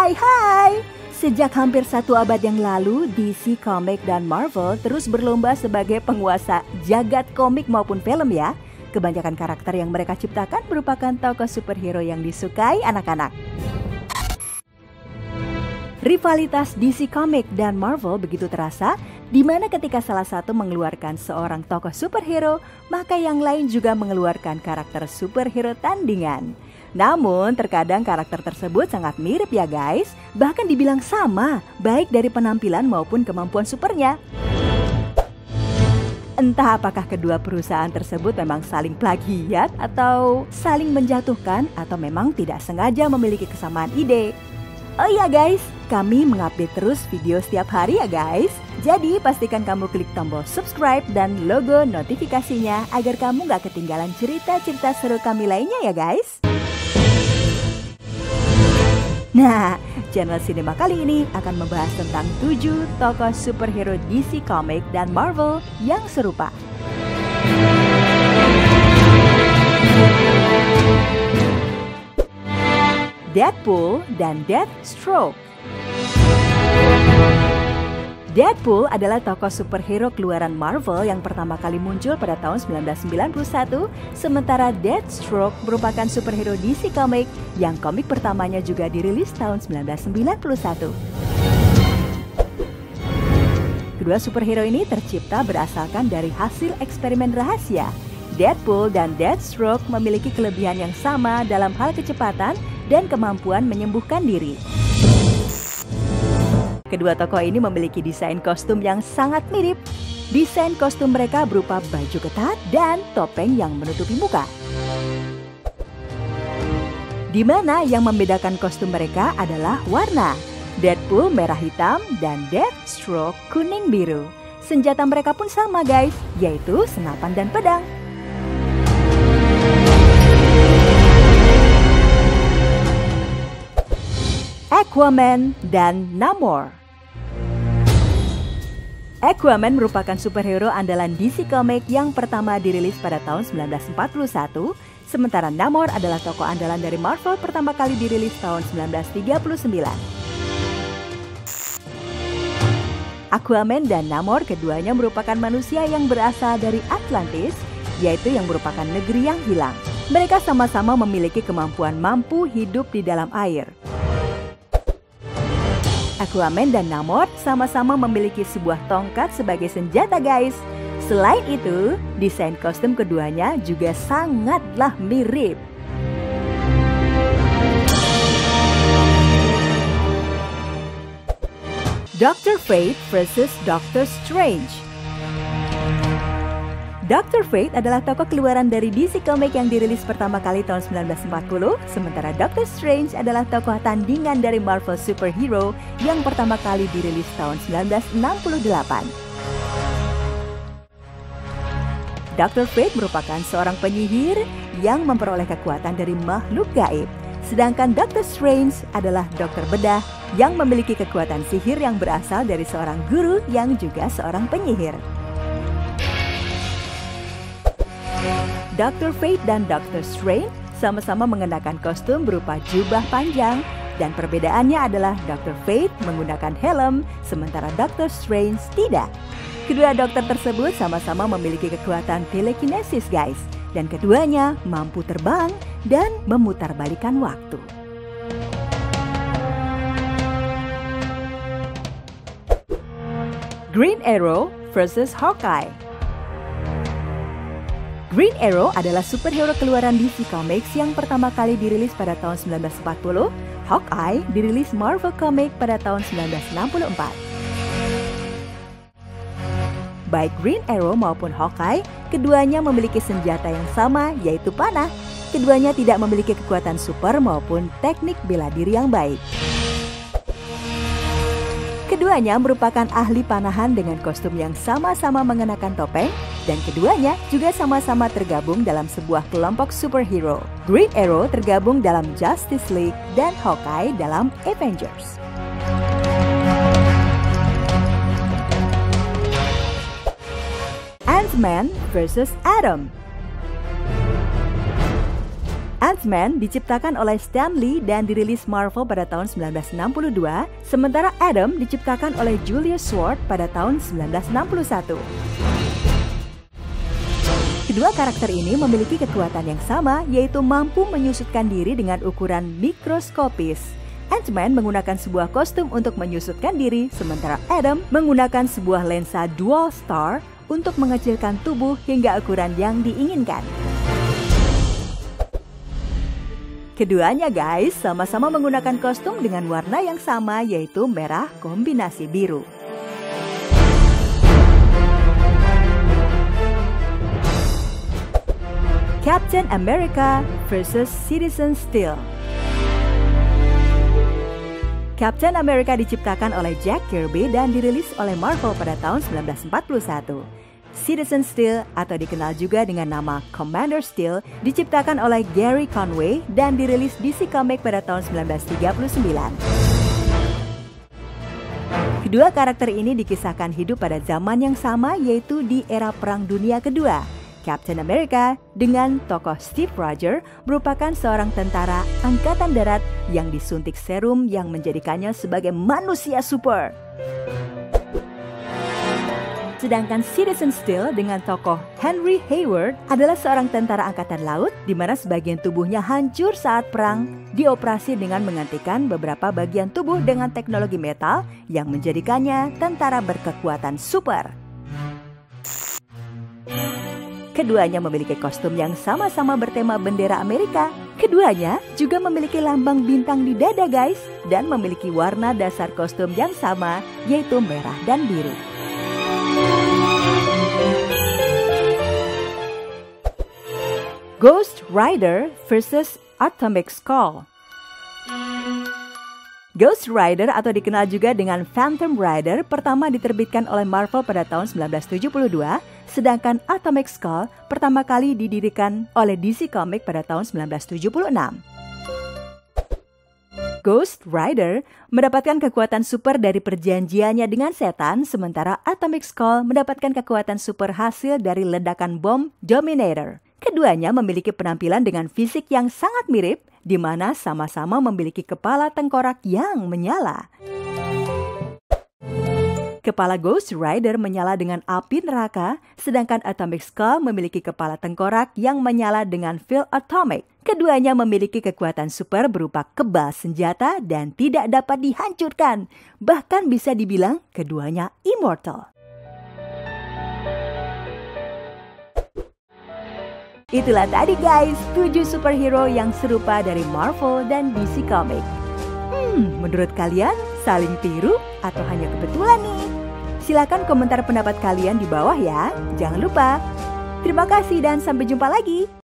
Hai. Sejak hampir 1 abad yang lalu, DC Comics dan Marvel terus berlomba sebagai penguasa jagat komik maupun film ya. Kebanyakan karakter yang mereka ciptakan merupakan tokoh superhero yang disukai anak-anak. Rivalitas DC Comics dan Marvel begitu terasa, di mana ketika salah satu mengeluarkan seorang tokoh superhero, maka yang lain juga mengeluarkan karakter superhero tandingan. Namun terkadang karakter tersebut sangat mirip ya guys, bahkan dibilang sama, baik dari penampilan maupun kemampuan supernya. Entah apakah kedua perusahaan tersebut memang saling plagiat atau saling menjatuhkan atau memang tidak sengaja memiliki kesamaan ide. Oh iya guys, kami mengupdate terus video setiap hari ya guys. Jadi pastikan kamu klik tombol subscribe dan logo notifikasinya agar kamu gak ketinggalan cerita-cerita seru kami lainnya ya guys. Nah, channel Cinema kali ini akan membahas tentang 7 tokoh superhero DC Comics dan Marvel yang serupa. Deadpool dan Deathstroke. Deadpool adalah tokoh superhero keluaran Marvel yang pertama kali muncul pada tahun 1991, sementara Deathstroke merupakan superhero DC Comics yang komik pertamanya juga dirilis tahun 1991. Kedua superhero ini tercipta berasalkan dari hasil eksperimen rahasia. Deadpool dan Deathstroke memiliki kelebihan yang sama dalam hal kecepatan dan kemampuan menyembuhkan diri. Kedua tokoh ini memiliki desain kostum yang sangat mirip. Desain kostum mereka berupa baju ketat dan topeng yang menutupi muka. Di mana yang membedakan kostum mereka adalah warna. Deadpool merah hitam dan Deathstroke kuning biru. Senjata mereka pun sama guys, yaitu senapan dan pedang. Aquaman dan Namor. Aquaman merupakan superhero andalan DC Comics yang pertama dirilis pada tahun 1941, sementara Namor adalah tokoh andalan dari Marvel pertama kali dirilis tahun 1939. Aquaman dan Namor keduanya merupakan manusia yang berasal dari Atlantis, yaitu yang merupakan negeri yang hilang. Mereka sama-sama memiliki kemampuan mampu hidup di dalam air. Aquaman dan Namor sama-sama memiliki sebuah tongkat sebagai senjata guys. Selain itu, desain kostum keduanya juga sangatlah mirip. Dr. Fate versus Doctor Strange. Dr. Fate adalah tokoh keluaran dari DC Comics yang dirilis pertama kali tahun 1940, sementara Doctor Strange adalah tokoh tandingan dari Marvel Superhero yang pertama kali dirilis tahun 1968. Dr. Fate merupakan seorang penyihir yang memperoleh kekuatan dari makhluk gaib, sedangkan Doctor Strange adalah dokter bedah yang memiliki kekuatan sihir yang berasal dari seorang guru yang juga seorang penyihir. Dr. Fate dan Dr. Strange sama-sama mengenakan kostum berupa jubah panjang, dan perbedaannya adalah Dr. Fate menggunakan helm, sementara Dr. Strange tidak. Kedua dokter tersebut sama-sama memiliki kekuatan telekinesis guys, dan keduanya mampu terbang dan memutarbalikkan waktu. Green Arrow versus Hawkeye. Green Arrow adalah superhero keluaran DC Comics yang pertama kali dirilis pada tahun 1940. Hawkeye dirilis Marvel Comics pada tahun 1964. Baik Green Arrow maupun Hawkeye, keduanya memiliki senjata yang sama, yaitu panah. Keduanya tidak memiliki kekuatan super maupun teknik bela diri yang baik. Keduanya merupakan ahli panahan dengan kostum yang sama-sama mengenakan topeng, dan keduanya juga sama-sama tergabung dalam sebuah kelompok superhero. Green Arrow tergabung dalam Justice League dan Hawkeye dalam Avengers. Ant-Man versus Atom. Ant-Man diciptakan oleh Stan Lee dan dirilis Marvel pada tahun 1962, sementara Adam diciptakan oleh Julius Swart pada tahun 1961. Kedua karakter ini memiliki kekuatan yang sama, yaitu mampu menyusutkan diri dengan ukuran mikroskopis. Ant-Man menggunakan sebuah kostum untuk menyusutkan diri, sementara Adam menggunakan sebuah lensa dual star untuk mengecilkan tubuh hingga ukuran yang diinginkan. Keduanya guys sama-sama menggunakan kostum dengan warna yang sama, yaitu merah kombinasi biru. Captain America versus Citizen Steel. Captain America diciptakan oleh Jack Kirby dan dirilis oleh Marvel pada tahun 1941. Citizen Steel atau dikenal juga dengan nama Commander Steel diciptakan oleh Gary Conway dan dirilis DC Comics pada tahun 1939. Kedua karakter ini dikisahkan hidup pada zaman yang sama, yaitu di era Perang Dunia Kedua. Captain America dengan tokoh Steve Rogers merupakan seorang tentara angkatan darat yang disuntik serum yang menjadikannya sebagai manusia super. Sedangkan Citizen Steel dengan tokoh Henry Hayward adalah seorang tentara angkatan laut di mana sebagian tubuhnya hancur saat perang, dioperasi dengan menggantikan beberapa bagian tubuh dengan teknologi metal yang menjadikannya tentara berkekuatan super. Keduanya memiliki kostum yang sama-sama bertema bendera Amerika. Keduanya juga memiliki lambang bintang di dada guys, dan memiliki warna dasar kostum yang sama, yaitu merah dan biru. Ghost Rider versus Atomic Skull. Ghost Rider atau dikenal juga dengan Phantom Rider pertama diterbitkan oleh Marvel pada tahun 1972, sedangkan Atomic Skull pertama kali didirikan oleh DC Comics pada tahun 1976. Ghost Rider mendapatkan kekuatan super dari perjanjiannya dengan setan, sementara Atomic Skull mendapatkan kekuatan super hasil dari ledakan bom Dominator. Keduanya memiliki penampilan dengan fisik yang sangat mirip, di mana sama-sama memiliki kepala tengkorak yang menyala. Kepala Ghost Rider menyala dengan api neraka, sedangkan Atomic Skull memiliki kepala tengkorak yang menyala dengan feel atomic. Keduanya memiliki kekuatan super berupa kebal senjata dan tidak dapat dihancurkan. Bahkan bisa dibilang keduanya immortal. Itulah tadi guys, 7 superhero yang serupa dari Marvel dan DC Comics. Menurut kalian saling tiru atau hanya kebetulan nih? Silakan komentar pendapat kalian di bawah ya. Jangan lupa. Terima kasih dan sampai jumpa lagi.